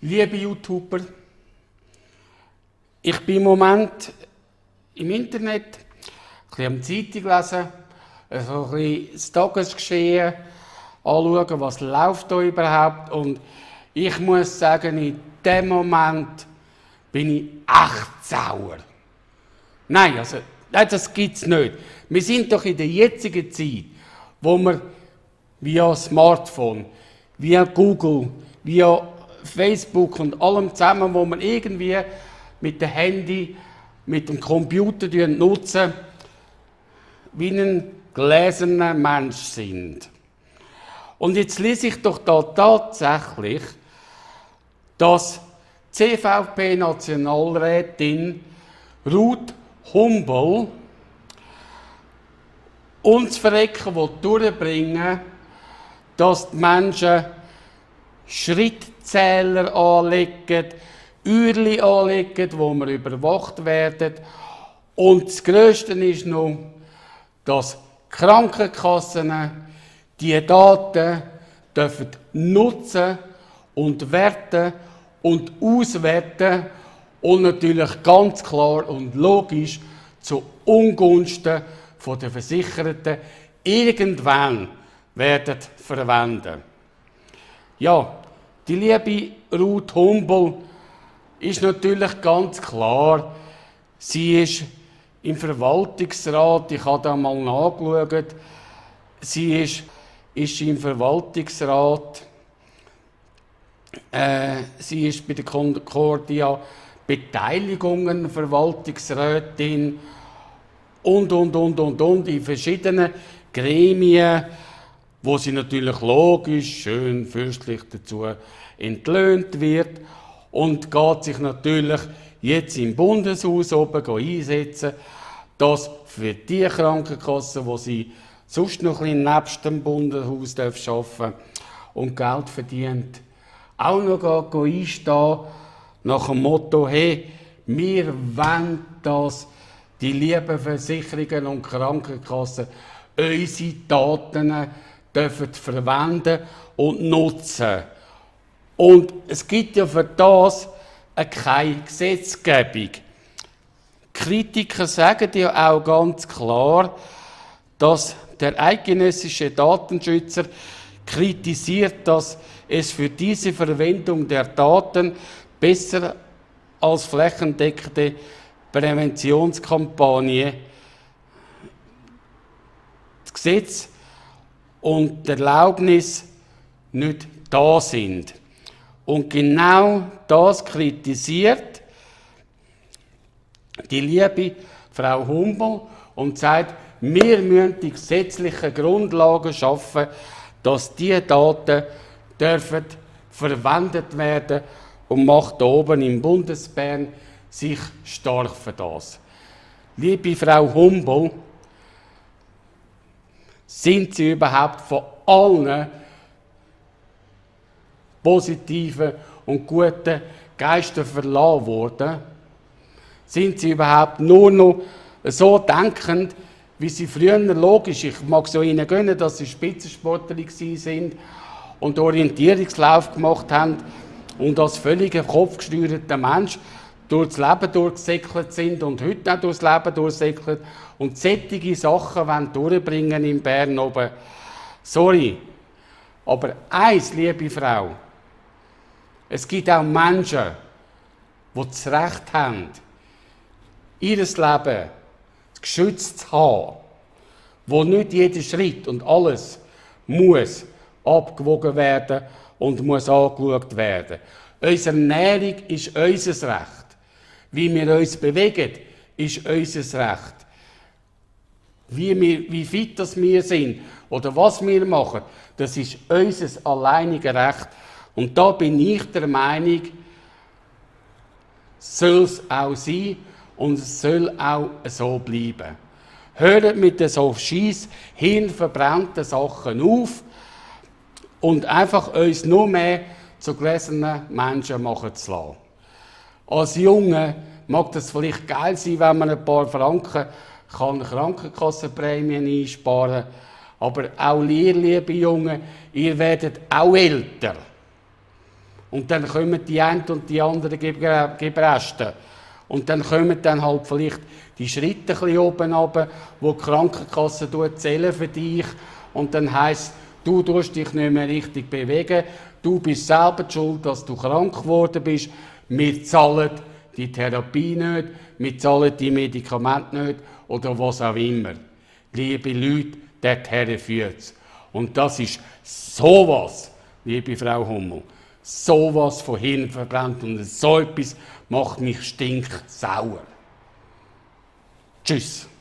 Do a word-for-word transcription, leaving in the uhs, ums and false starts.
Liebe YouTuber, ich bin im Moment im Internet, ein bisschen am Zeitung lesen, also ein bisschen das Tagesgeschehen anschauen, was läuft da überhaupt. Und ich muss sagen, in dem Moment bin ich echt sauer. Nein, also, nein, das gibt es nicht. Wir sind doch in der jetzigen Zeit, wo wir via Smartphone, via Google, via Facebook und allem zusammen, wo wir irgendwie mit dem Handy, mit dem Computer nutzen, wie ein gläserner Mensch sind. Und jetzt lese ich doch da tatsächlich, dass C V P-Nationalrätin Ruth Humbel uns Verrecken durchbringen, dass die Menschen Schrittzähler anlegen, Uhrli anlegen, wo wir überwacht werden. Und das Grösste ist noch, dass die Krankenkassen diese Daten dürfen nutzen und werten und auswerten und natürlich ganz klar und logisch zu Ungunsten der Versicherten irgendwann werden verwenden. Ja, die liebe Ruth Humbel ist natürlich ganz klar, sie ist im Verwaltungsrat, ich habe da mal nachgeschaut, sie ist, ist im Verwaltungsrat, äh, sie ist bei der Concordia Beteiligungen Verwaltungsrätin und, und, und, und, und, in verschiedenen Gremien, wo sie natürlich logisch, schön, fürstlich dazu entlöhnt wird und geht sich natürlich jetzt im Bundeshaus oben einsetzen, dass für die Krankenkassen, die sie sonst noch ein bisschen nebst dem Bundeshaus arbeiten darf und Geld verdient, auch noch einstehen nach dem Motto, hey, wir wollen, dass die lieben Versicherungen und Krankenkassen unsere Daten dürfen verwenden und nutzen. Und es gibt ja für das keine Gesetzgebung. Kritiker sagen ja auch ganz klar, dass der eidgenössische Datenschützer kritisiert, dass es für diese Verwendung der Daten besser als flächendeckende Präventionskampagne das Gesetz und die Erlaubnis nicht da sind. Und genau das kritisiert die liebe Frau Humbel und sagt, wir müssen die gesetzlichen Grundlagen schaffen, dass diese Daten dürfen verwendet werden und macht da oben im Bundesbern sich stark für das. Liebe Frau Humbel, sind Sie überhaupt von allen positiven und guten Geistern verlassen worden? Sind Sie überhaupt nur noch so denkend, wie Sie früher, logisch, ich mag so Ihnen gönnen, dass Sie Spitzensportler sind und Orientierungslauf gemacht haben und als völlig kopfgesteuerter Mensch durchs Leben durchgesäckelt sind und heute auch durchs Leben durchsäckelt und solche Sachen wollen durchbringen in Bern oben. Sorry, aber eins, liebe Frau, es gibt auch Menschen, die das Recht haben, ihr Leben geschützt zu haben, wo nicht jeder Schritt und alles muss abgewogen werden und muss angeschaut werden. Unsere Ernährung ist unser Recht. Wie wir uns bewegen, ist unser Recht. Wie, wir, wie fit das wir sind oder was wir machen, das ist unser alleiniges Recht. Und da bin ich der Meinung, soll es auch sein und es soll auch so bleiben. Hört mit den so scheiss hirnverbrannten Sachen auf und einfach uns nur mehr zu gläsernen Menschen machen zu lassen. Als Junge mag das vielleicht geil sein, wenn man ein paar Franken kann Krankenkassenprämien einsparen kann. Aber auch ihr, liebe Jungen, ihr werdet auch älter. Und dann kommen die einen und die anderen Gebresten. Und dann kommen dann halt vielleicht die Schritte ein bisschen oben runter, wo die Krankenkasse zählen für dich. Und dann heisst, du tust dich nicht mehr richtig bewegen, du bist selber die schuld, dass du krank geworden bist. Wir zahlen die Therapie nicht, wir zahlen die Medikamente nicht oder was auch immer. Liebe Leute, dorthin führt es. Und das ist sowas, liebe Frau Hummel, sowas von Hirn verbrannt und so etwas macht mich stinksauer. Tschüss.